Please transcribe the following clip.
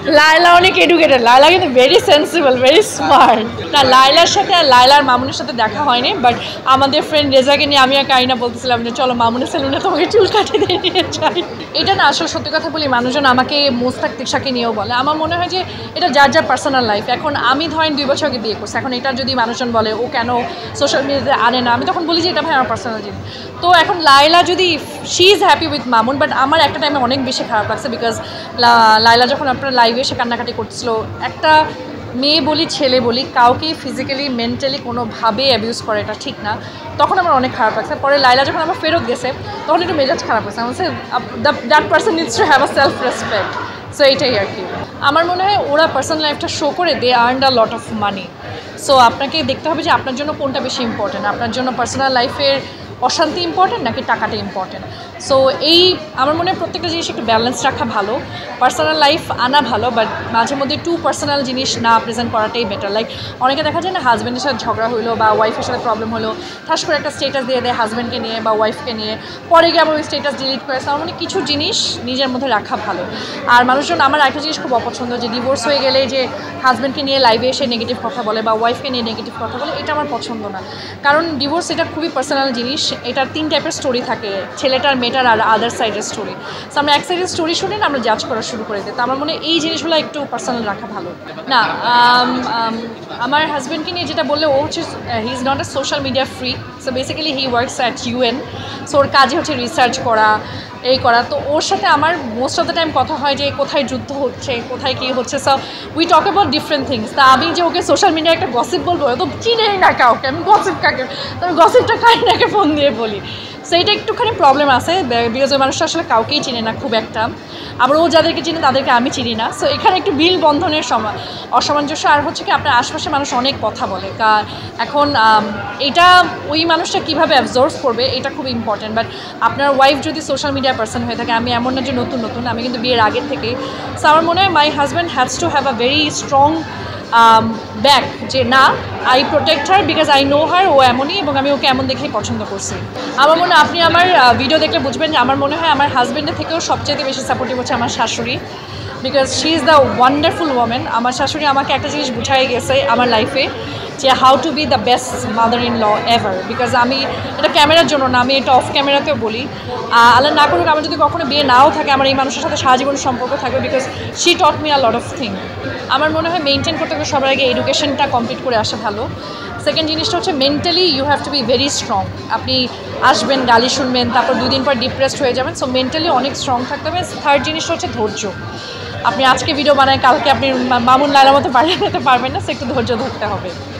লায়লা অনেক এডুকেটেড, লায়লা কিন্তু very sensible, very smart. না, লায়লার সাথে আর লায়লার মামুনের সাথে দেখা হয়নি, বাট আমাদের ফ্রেন্ড রেজাকে নিয়ে আমি আর কারিনা বলতেছিলাম যে চলো মামুনের সেলুনে তোমাকে চুল কাটিয়ে দিয়ে নিয়ে যাই। এটা না আসলে সত্যি কথা বলি, মানুষজন আমাকে মোস্তাক তিশাকে নিয়েও বলে। আমার মনে হয় যে এটা যার যার পার্সোনাল লাইফ। এখন আমি ধরেন 2 বছর আগে বিয়ে করছি, এখন এটা যদি মানুষজন বলে ও কেন সোশ্যাল মিডিয়াতে আনে না, আমি তখন বলি যে এটা ভাই আমার পার্সোনাল জিনিস। তো এখন লায়লা যদি she is happy with Mamun, but আমার একটা টাইমে অনেক বেশি খারাপ লাগছে বিকজ লায়লা যখন আপনার লাইভে এসে কান্নাকাটি করছিল, একটা মেয়ে বলি ছেলে বলি কাউকে ফিজিক্যালি মেন্টালি কোনোভাবে অ্যাবিউজ করে এটা ঠিক না, তখন আমার অনেক খারাপ লাগছে। পরে লায়লা যখন আমার ফেরত গেছে তখন একটু মেজাজ খারাপ হয়েছে, আমার that person needs to have a self respect. So এইটাই আর কি। আমার মনে হয় ওরা পার্সোনাল লাইফটা শো করে they earned a lot of money. So আপনাকে দেখতে হবে যে আপনার জন্য কোনটা বেশি ইম্পর্টেন্ট, আপনার জন্য পার্সোনাল লাইফের অশান্তি ইম্পর্টেন্ট নাকি টাকাটা ইম্পর্টেন্ট। সো এই আমার মনে হয় প্রত্যেকটা জিনিস একটু ব্যালেন্স রাখা ভালো, পার্সোনাল লাইফ আনা ভালো, বাট মাঝে মধ্যে টু পার্সোনাল জিনিস না প্রেজেন্ট করাটাই বেটার। লাইক অনেকে দেখা যায় না হাজব্যান্ডের সাথে ঝগড়া হলো বা ওয়াইফের সাথে প্রবলেম হলো, ঠাস করে একটা স্টেটাস দিয়ে দেয় হাজব্যান্ডকে নিয়ে বা ওয়াইফকে নিয়ে, পরে গিয়ে আবার ওই স্টেটাস ডিলিট করে। আমার মানে কিছু জিনিস নিজের মধ্যে রাখা ভালো। আর মানুষজন আমার একটা জিনিস খুব অপছন্দ যে ডিভোর্স হয়ে গেলে যে হাজব্যান্ডকে নিয়ে লাইভে এসে নেগেটিভ কথা বলে বা ওয়াইফকে নিয়ে নেগেটিভ কথা বলে, এটা আমার পছন্দ না। কারণ ডিভোর্স এটা খুবই পার্সোনাল জিনিস, এটার 3 টাইপের স্টোরি থাকে, ছেলেটার মেয়েটার আর আদার সাইডের স্টোরি। সো আমরা এক সাইডের স্টোরি শুনে না আমরা জাজ করা শুরু করে দিই। তো আমার মনে হয় এই জিনিসগুলো একটু পার্সোনাল রাখা ভালো। না, আমার হাজব্যান্ডকে নিয়ে যেটা বললে, ও হচ্ছে he is not a social media free. So basically he works at UN। So ওর কাজে হচ্ছে রিসার্চ করা, এই করা। তো ওর সাথে আমার মোস্ট অফ দ্য টাইম কথা হয় যে কোথায় যুদ্ধ হচ্ছে, কোথায় কী হচ্ছে। So we talk about different things. তা আমি যে ওকে সোশ্যাল মিডিয়ায় একটা গসিপ বলবো, তো চিনেই না কাউকে, আমি গসিপ কাকে, তো আমি গসিপটা কারিনাকে ফোন দিয়ে বলি। সো এইটা একটুখানি প্রবলেম আছে বিকজ ওই মানুষটা আসলে কাউকেই চিনে না খুব একটা, আবার ও যাদেরকে চিনে তাদেরকে আমি চিনি না। সো এখানে একটু বিল বন্ধনের অসামঞ্জস্য। আর হচ্ছে কি আপনার আশপাশে মানুষ অনেক কথা বলে, এখন এটা ওই মানুষটা কীভাবে অ্যাবজর্ভ করবে এটা খুব ইম্পর্টেন্ট। বাট আপনার ওয়াইফ যদি সোশ্যাল মিডিয়া পার্সন হয়ে থাকে, আমি এমন না যে নতুন নতুন, আমি কিন্তু বিয়ের আগের থেকেই। সো আমার মনে হয় my husband has to have a very strong back, যে না I protect her because I know her, ও এমনই এবং আমি ওকে এমন দেখেই পছন্দ করছি। আমার মনে হয় আপনি আমার ভিডিও দেখলে বুঝবেন যে আমার মনে হয় আমার হাজব্যান্ডের থেকেও সবচেয়ে বেশি সাপোর্টিভ হচ্ছে আমার শাশুড়ি, because she is the wonderful women. আমার শাশুড়ি আমাকে একটা জিনিস বুঝাই গেছে আমার লাইফে, যে how to be the best mother in law ever. Because আমি এটা ক্যামেরার জন্য না, আমি এটা অফ ক্যামেরাতেও বলি, আল্লাহ না করুক আমার যদি কখনো বিয়ে নাও থাকে, আমার এই মানুষের সাথে সারা জীবন সম্পর্ক থাকবে, because she taught me a lot of thing. আমার মনে হয় মেনটেন করতে গেলে সবার আগে এডুকেশনটা কমপ্লিট করে আসা ভালো। সেকেন্ড জিনিসটা হচ্ছে mentally you have to be very strong. আপনি আসবেন, গালি শুনবেন, তারপর 2 দিন পর ডিপ্রেসড হয়ে যাবেন। সো মেন্টালি অনেক স্ট্রং থাকতে হবে। থার্ড জিনিসটা হচ্ছে ধৈর্য। আপনি আজকে ভিডিও বানায় কালকে আপনি মামুন লায়লার মতো বানিয়ে নিতে পারবেন না, সে একটু ধৈর্য ধরতে হবে।